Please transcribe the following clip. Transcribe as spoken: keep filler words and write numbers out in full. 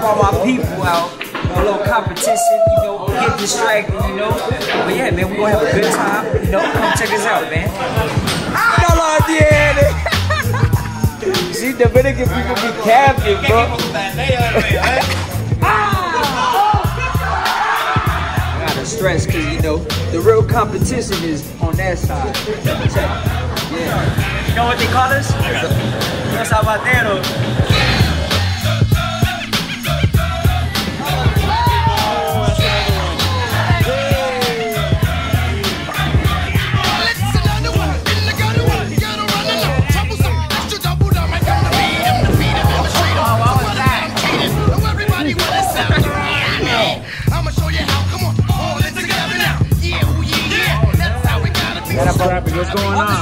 all my people out. A little competition, you know, get distracted, you know. But yeah, man, we gonna have a good time. You know, come check us out, man. No lo tiene. See, Dominican people be captive, bro. I gotta stress, cause you know, the real competition is on that side. Check. Yeah. You know what they call us? Los Abateros. What's going on?